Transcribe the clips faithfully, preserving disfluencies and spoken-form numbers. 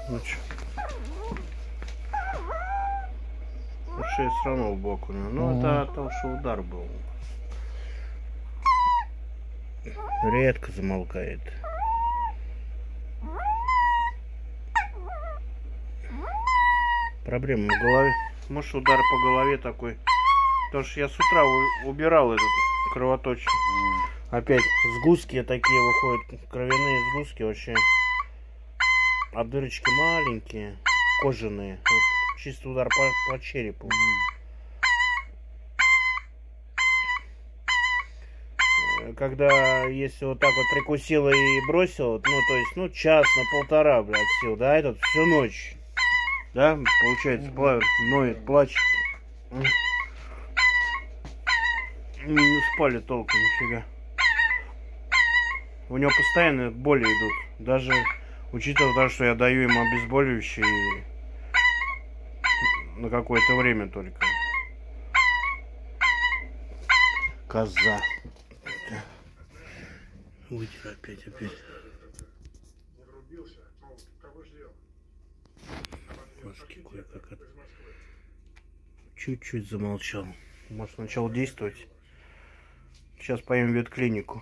Ну чё? Шея все равно в бок у него. Ну, mm-hmm. это от того, что удар был. Редко замолкает. Проблема в голове. Может, удар по голове такой. Потому что я с утра убирал этот кровоточек. Mm. Опять сгустки такие выходят. Кровяные сгустки вообще. А дырочки маленькие. Кожаные. Вот, чисто удар по, по черепу. Mm. Когда, если вот так вот прикусила и бросила, ну, то есть, ну, час на полтора, блядь, сил, да, этот всю ночь. Да, получается, пла... ноет, плачет. Не спали толком, нифига. У него постоянно боли идут. Даже учитывая то, что я даю ему обезболивающие на какое-то время только. Коза. Вытер опять, опять. Чуть-чуть замолчал. Может, начал действовать. Сейчас поедем в ветклинику.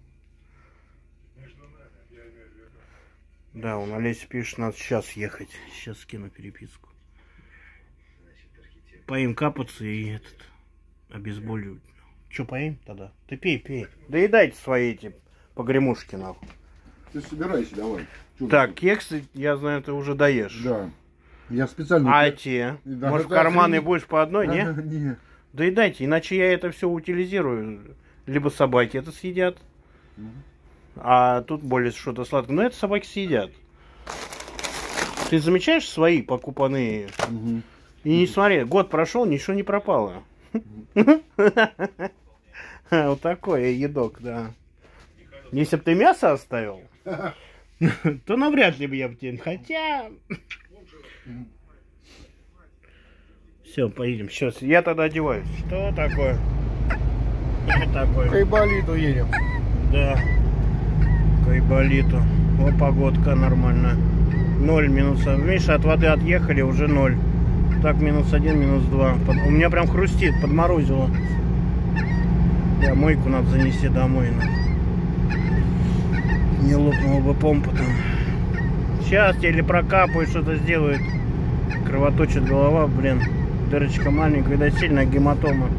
Да, он Олеся пишет, надо сейчас ехать. Сейчас скину переписку. Поим капаться и этот обезболивать. Че, поим тогда? Ты пей, пей. Доедайте свои эти погремушки, нахуй. Ты собирайся, давай. Чё так, ты? Кексы, я знаю, ты уже доешь. Да. Я специально... А те? Да, может, в карманы будешь по одной, не? Не. Доедайте, иначе я это все утилизирую. Либо собаки это съедят. Угу. А тут более что-то сладкое. Но это собаки съедят. Ты замечаешь свои покупанные? Угу. И не смотри, год прошел, ничего не пропало. Вот такой едок, да. Если бы ты мясо оставил, то навряд ли бы я бы тебе... Хотя... Все, поедем. Сейчас. Я тогда одеваюсь. Что такое? Что такое? К Айболиту едем. Да. К Айболиту. О, погодка нормальная. Ноль минус. Видишь, от воды отъехали, уже ноль. Так, минус один, минус два. У меня прям хрустит, подморозило. Да, мойку надо занести домой. Не лопнула бы помпа там. Сейчас тебе или прокапают, что-то сделают. Кровоточит голова, блин. Дырочка маленькая, видать, сильная гематома.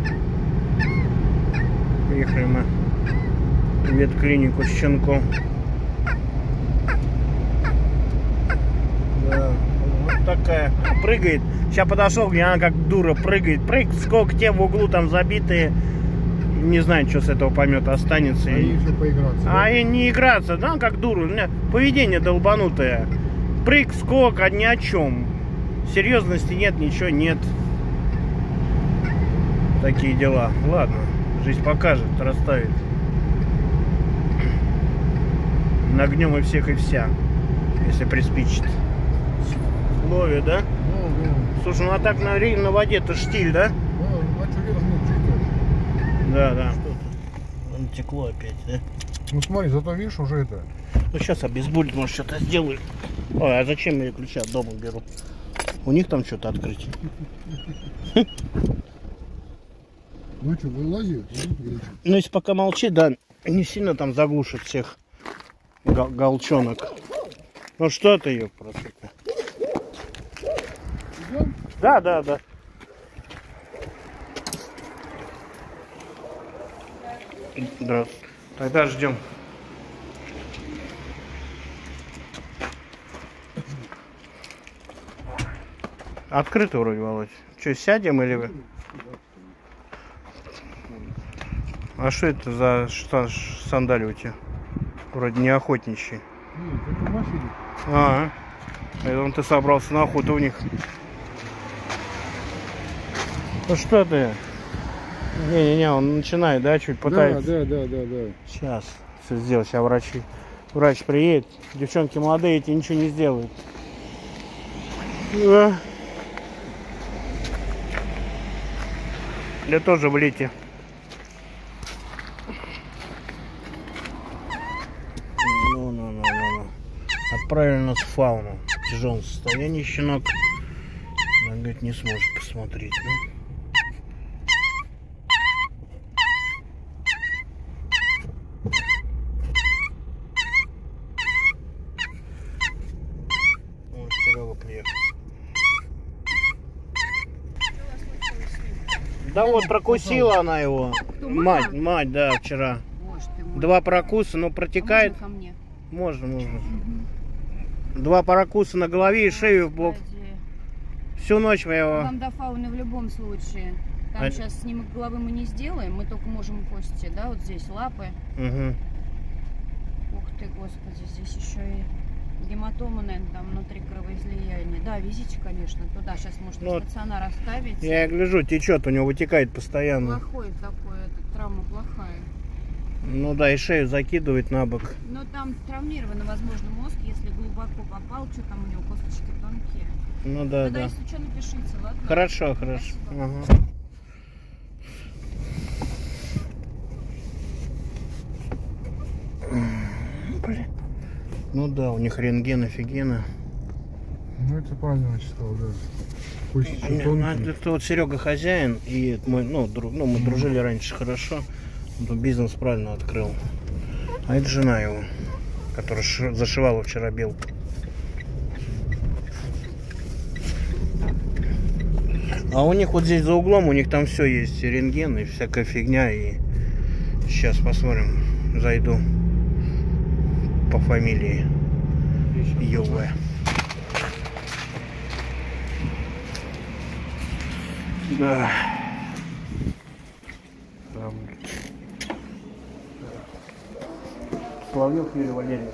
Приехали мы в ветклинику с щенком. Да, вот такая. Прыгает. Сейчас подошел, где она как дура прыгает. Прыг, сколько те в углу там забитые. Не знаю, что с этого помета останется. А и... поиграться, а да? И не играться, да, как дура. У меня поведение долбанутое. Прыг, скок, а ни о чем. Серьезности нет, ничего нет. Такие дела. Ладно, жизнь покажет, расставит. Нагнем и всех и вся, если приспичит. Ловит, да? Ну, ну. Слушай, ну а так на, на воде-то штиль, да? Да, да. Он текло опять, да? Ну смотри, зато видишь, уже это. Ну сейчас обезболит, может что-то сделаю. Ой, а зачем я ключи от дома беру? У них там что-то открыть. Ну что, вылази? Ну если пока молчит, да, не сильно там заглушит всех гол голчонок. Ну что ты ее просто? Идем? Да, да, да. Да. Тогда ждем. Открыто вроде, Володь. Что, сядем или вы? А что это за сандали у тебя? Вроде не охотничьи. Нет, это машины. А, это он ты собрался на охоту у них. Ну что ты? Не-не-не, он начинает, да, чуть пытается. Да, да, да, да, да. Сейчас все сделать, сейчас врачи. Врач приедет. Девчонки молодые, эти ничего не сделают. Да. Я тоже в лете. Ну, ну, ну, ну, ну. Отправили нас в фауну. в тяжелом состоянии щенок. Он, говорит, не сможет посмотреть. Ну. Вот, Серега приехал. Да вот, прокусила она его. Мать, мать, да, вчера. Два прокуса, но протекает. А можно ко мне? Можно, можно. Два прокуса на голове и шею в бок. Всю ночь мы его... Вам до фауны в любом случае. Там А... сейчас снимок головы мы не сделаем, мы только можем кости, да, вот здесь лапы. Угу. Ух ты, господи, здесь еще и гематома, наверное, там внутри кровоизлияния. Да, везите, конечно, туда. Сейчас можно ну, стационар оставить. Я гляжу, течет, у него вытекает постоянно. Плохой такой, эта травма плохая. Ну да, и шею закидывает на бок. Но там травмирован, возможно, мозг, если глубоко попал, что там у него косточки тонкие. Ну да, Тогда, да. если что, напишите, ладно? Хорошо, хорошо. Ага. Блин. Ну да, у них рентген офигенно. Ну это правильно сказал, да. Кости тонкие. Это вот Серега хозяин, и мы, ну, друг, ну, мы дружили раньше хорошо. Бизнес правильно открыл. А это жена его, которая зашивала вчера белку. А у них вот здесь за углом, у них там все есть, и рентген, и всякая фигня. И сейчас посмотрим, зайду по фамилии Юве. Да. Соловьев Юрий Валерьевич.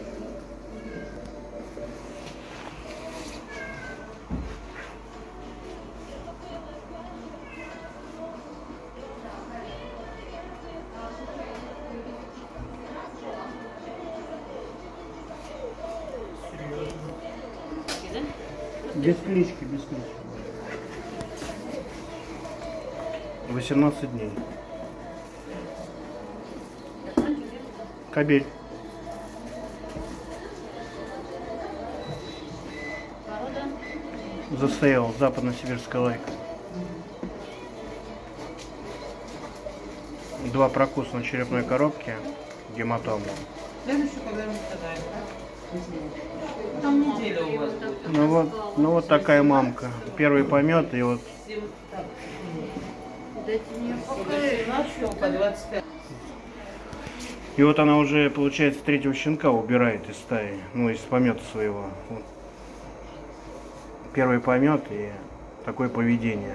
Без клички, без клички. восемнадцать дней. Кабель. Застоял, западно-сибирская лайка. Два прокуса на черепной коробке, гематома. Там неделя у вас будет. Ну вот, ну вот такая мамка. Первый помет и вот. И вот она уже, получается, третьего щенка убирает из стаи, ну из помета своего. Вот. Первый помет и такое поведение.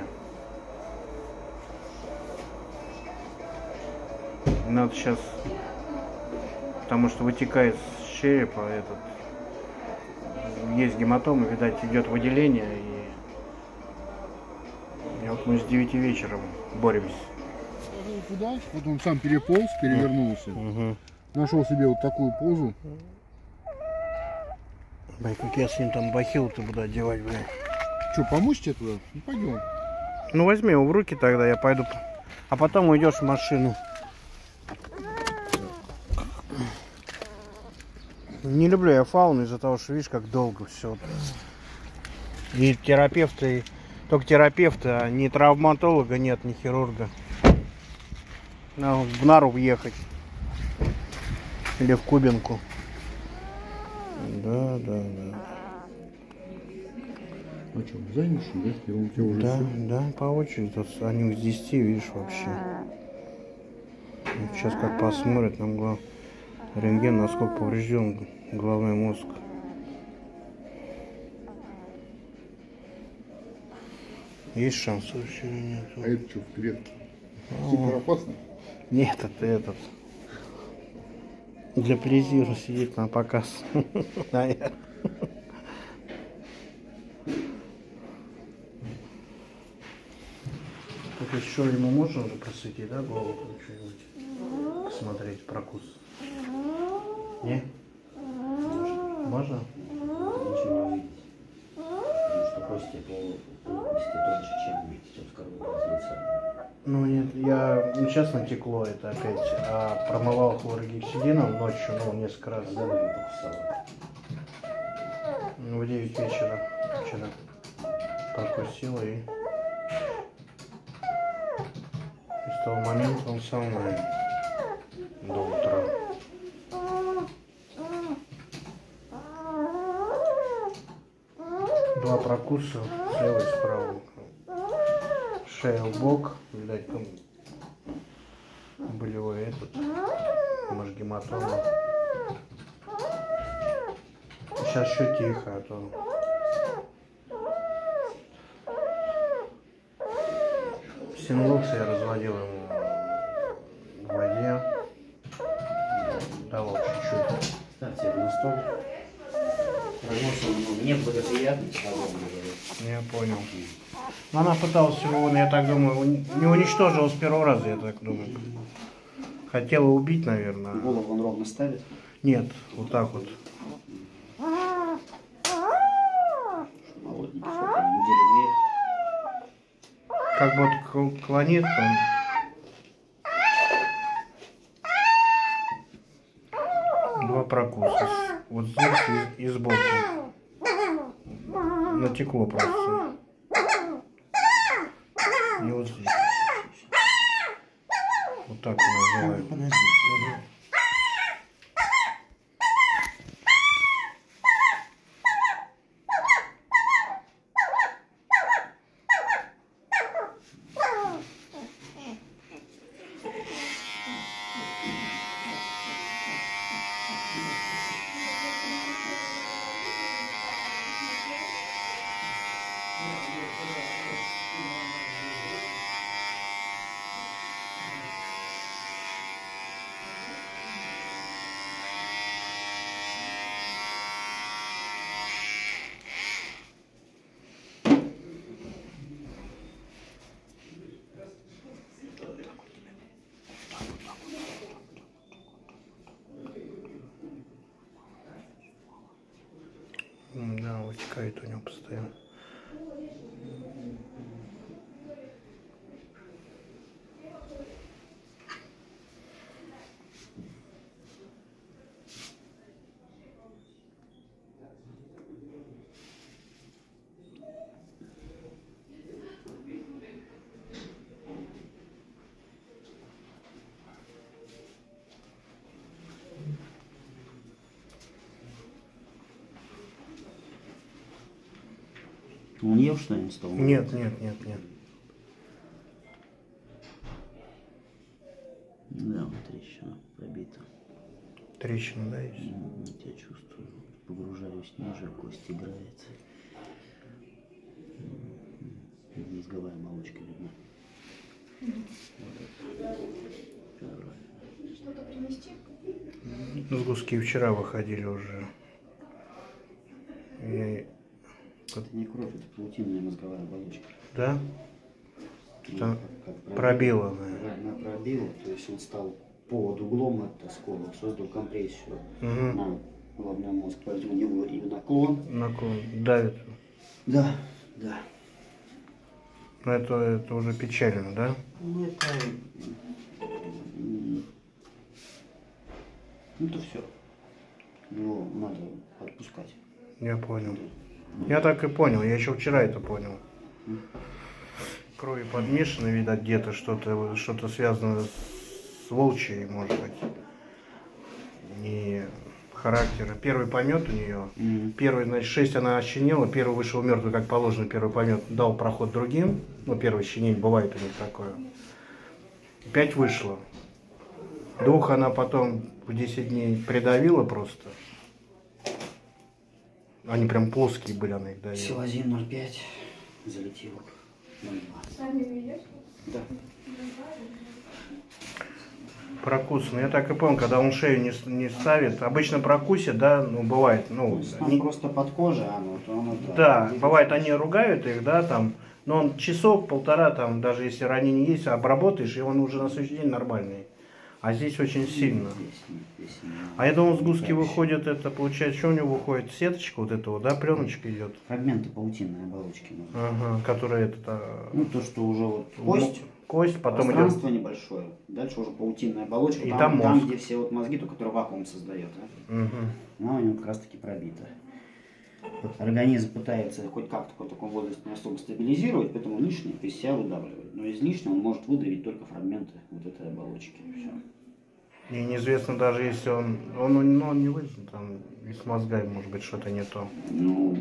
Надо сейчас, потому что вытекает с черепа этот, есть гематома, видать, идет выделение, и, и вот мы с девяти вечера боремся. Туда, вот он сам переполз, перевернулся, угу. Нашел себе вот такую позу. Блин, как я с ним там бахилу-то буду одевать, блин. Что, помочь тебе туда? Ну пойдем. Ну возьми его в руки тогда, я пойду. А потом уйдешь в машину. Не люблю я фауну из-за того, что видишь, как долго все. И терапевты, только терапевты, а ни травматолога нет, ни хирурга. Надо в Нару въехать. Или в Кубинку. Да, да, да. А что, занялся, да? И он тебя уже да, все... да, по очереди. Тут они с десяти, видишь, вообще. Вот сейчас как посмотрят, нам глав... рентген, насколько поврежден головной мозг. Есть шанс вообще или нет? А это что, в клетке? Супер опасно? Нет, это этот. Для плезира сидит на показ. Так еще ему можно уже просветить, да, голову что-нибудь? Посмотреть прокус. Не? Можно? Ничего не увидеть. Потому что кости по кости тоньше, чем видите, в коробу разлиться. Ну нет, я ну, сейчас натекло это опять, а промывал хлоргексидином ночью, ну, несколько раз. Когда вы покусала? Ну, в девять вечера вчера прокусила и с того момента он со мной до утра. Два прокуса, слева и справа. Шея в бок, видать, там болевой этот, может, гематома. Сейчас еще тихо, а то... Синлукс я разводил ему в воде. Давал чуть-чуть. Ставьте его на стол. Прогнулся немного. Мне благоприятно, Я понял. Но она пыталась его, я так думаю, не уничтожила с первого раза, я так думаю. Хотела убить, наверное. Голову он ровно ставит? Нет, вот так вот. Молоденький, сколько, недели две. Как бы вот клонит он. Два прокуса. Вот здесь и, и сбоку. Натекло просто. И вот здесь. Вот так он называют. Подожди. Да, вытекает у него постоянно. Он ел что-нибудь с того? Нет, нет, нет, нет. Да, вот трещина пробита. Трещина, да, есть? Я тебя чувствую. Погружаюсь ниже, кость играется. Мозговая оболочка видна. Что-то принести? Сгустки вчера выходили уже. И... Это не кровь, это паутинная мозговая оболочка. Да? Ну, Что как, как пробила, Да, наверное. она пробила, то есть он стал под углом, этот осколок, создал компрессию Угу. на головной мозг, поэтому у него и наклон. Наклон давит. Да, да. Но это, это уже печально, да? Ну это... м, Ну это все. Его надо отпускать. Я понял. Я так и понял, я еще вчера это понял. Крови подмешаны, видать, где-то что-то что-то связано с волчьей, может быть. И характера. Первый помет у нее. Mm. Первый, значит, шесть она ощенела, первый вышел мертвый, как положено, первый помет дал проход другим. Ну, первое щенение бывает у них такое. Пять вышло. Двух она потом в десять дней придавила просто. Они прям плоские были, она их давила. Силазин ноль пять залетел. ноль два. Сами видишь? Да. Прокусан. Я так и понял, когда он шею не, не ставит. Обычно прокусит, да, ну бывает. Ну, Там не- просто под кожей оно, то оно... да, бывает, они ругают их, да, там. Но он часок, полтора, там, даже если ранение есть, обработаешь, и он уже на следующий день нормальный. А здесь очень сильно. Здесь нет, здесь нет. А я думал, сгустки Дальше. выходят, это получается, что у него выходит? Сеточка вот этого, да, пленочка идет. Фрагменты паутинной оболочки. мозга. Ага, которая это... а, Ну, то, что уже вот кость, Кость, потом идет. пространство небольшое, дальше уже паутинная оболочка, И там, там там, мозг. где все вот мозги, то, которые вакуум создает, да? Мгм. Она у него как раз таки пробита. организм пытается хоть как-то в таком возрасте не особо стабилизировать, поэтому лишнее из себя выдавливает. Но из лишнего он может выдавить только фрагменты вот этой оболочки. Все. И неизвестно даже, если он, он, ну, он не выйдет, там и с мозгами может быть что-то не то. Ну,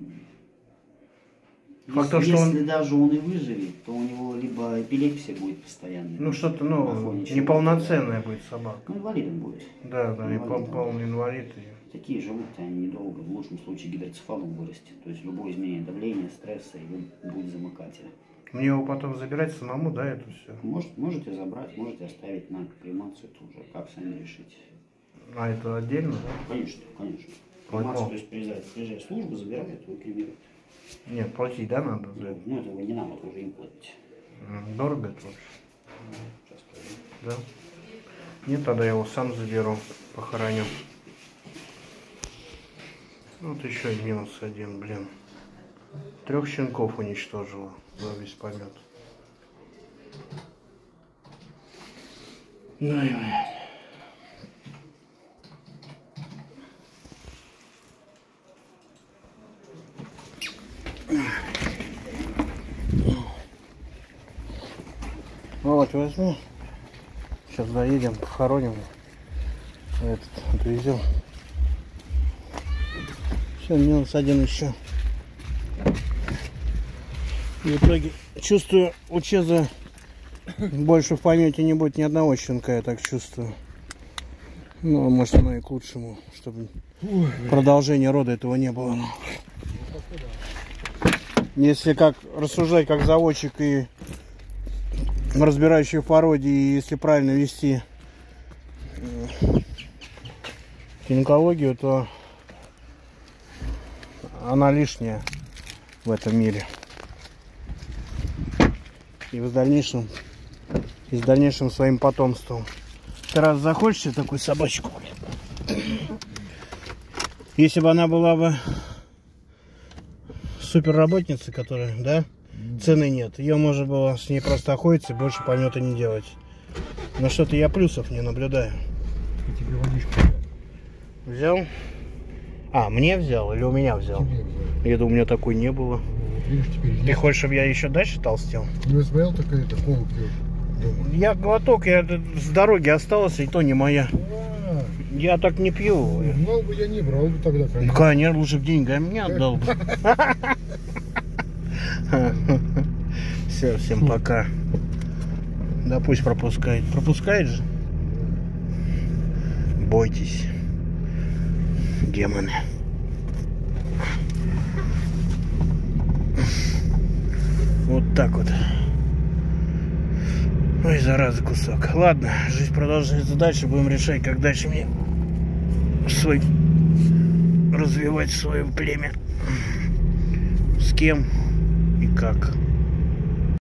Факт если, то, что если он... даже он и выживет, то у него либо эпилепсия будет постоянной. Ну что-то, ну, неполноценная будет собака. Ну, инвалидом будет. Да, да, и Инвалидом. полный инвалид. И... Такие живут, они недолго, в лучшем случае гидроцефалом вырастет. То есть любое изменение давления, стресса, и будет замыкать. Мне его потом забирать самому, да, это все? Может, можете забрать, можете оставить на кремацию, это уже как сами решите. А это отдельно, да? Конечно, конечно. Понял. Кремацию, то есть приезжает, приезжает служба, забирает, его кремирует. Нет, платить, да, надо за это? Ну, это вы не надо, уже им платить. М, Дорого это вообще? Сейчас скажу. Да? Нет, тогда я его сам заберу, похороню. Вот еще и минус один, блин. Трех щенков уничтожила за весь помет. Ой-ой. Вот, возьми. Сейчас доедем, похороним. Этот отвезем. Все, минус один еще. И в итоге чувствую, у Чеза больше в помете не будет ни одного щенка, я так чувствую. Ну, может, оно и к лучшему, чтобы продолжения рода этого не было. Если как рассуждать как заводчик и разбирающий в породе, и если правильно вести гинекологию, то она лишняя в этом мире. И в дальнейшем, и с дальнейшим своим потомством. Ты раз захочешь себе такую собачку, если бы она была бы суперработницей, которая, да, цены нет, ее можно было с ней просто охотиться и больше помета не делать. Но что-то я плюсов не наблюдаю. И тебе водичку. Взял? А, мне взял или у меня взял? Тебе взял. Я думаю, у меня такой не было. Вот, видишь, теперь Ты хочешь, чтобы я еще дальше толстел? Ну, я смотрел, такая это колу пьешь. Я глоток, я с дороги остался, и то не моя. А, Я так не пью. знал бы, я не брал бы тогда, Ну, конечно. конечно, лучше бы деньгами мне отдал бы. Все, всем пока. Да пусть пропускает. Пропускает же? Бойтесь, демоны. Вот так вот. Ой, зараза кусок. Ладно, жизнь продолжается дальше. Будем решать, как дальше мне свой развивать свое племя. С кем и как.